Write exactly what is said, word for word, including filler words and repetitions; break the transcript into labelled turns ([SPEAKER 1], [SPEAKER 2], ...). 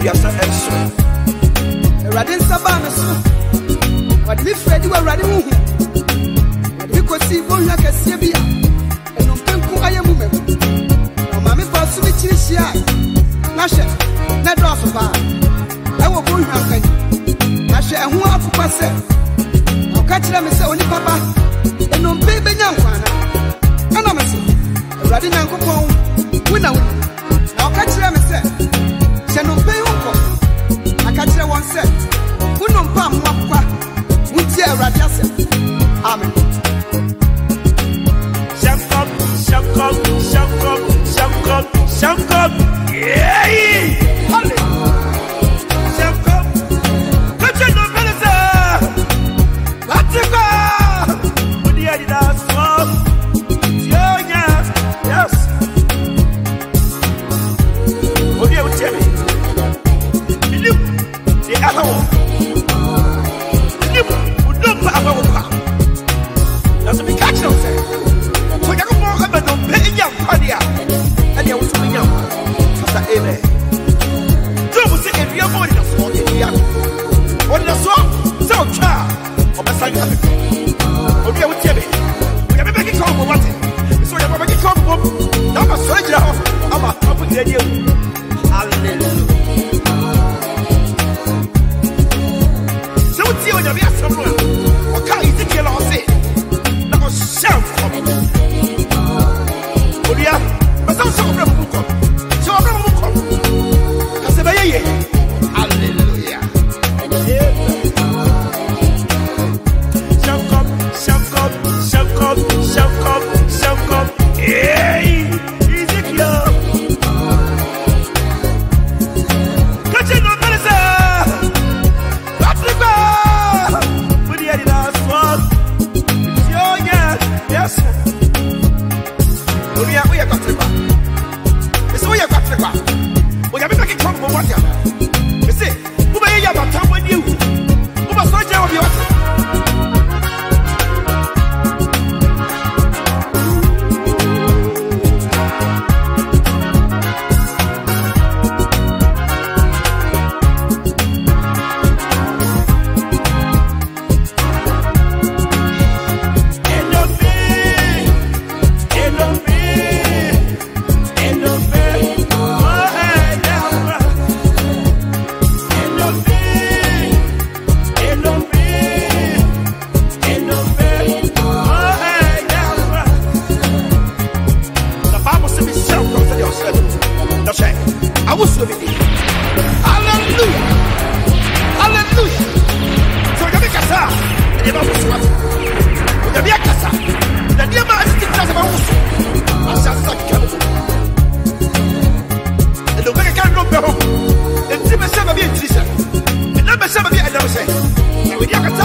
[SPEAKER 1] wiasa enso
[SPEAKER 2] Radin Sabana so what we Freddy were running who we could see Boya Cassibia and no Penku I am woman. No mammy for switch here. Nasha, not drop of bar. I will go here. Nasha and who are for myself. I'll catch them and say only papa and no baby young one. And I'm a Radin Uncle Pong, winner. I'll catch them and say, Shannon Pay Uncle. I catch them one set. Who don't pump what? Radiasa. Amen.
[SPEAKER 1] Shut up, shut up, shut up, shut up, shut up. Yeah! Holly! Shut up. Catch it, no minister! Let's go! With the Adidas swap. Yeah, yes. What do you tell me? Look, the other one. That's a big catch, don't say. So you go more about the pay young party, and you was doing young. After amen. Don't say if you're more than a small India. What is a song? So, child, or my son, okay, I will tell me. We have a big call for what? So you have a big call for now, my soldier. I'm a top of the idea. Hallelujah. So, what's your idea? Somewhere. Okay, you think you're all sick. Shout from it. Oh, yeah, but I'm so proud of you. So I'm proud of you. Because I'm here. Hallelujah. Shout up, shout up, shout up, shout up, shout up. Hey, Ezekiel. Catch it, no minister. Let's go. With the Adidas one. Yes. We are we are got to go. So we are got to go. We are making trouble for what you. You see, who may you have time with you? Who must not tell you what? Never say, and never say, we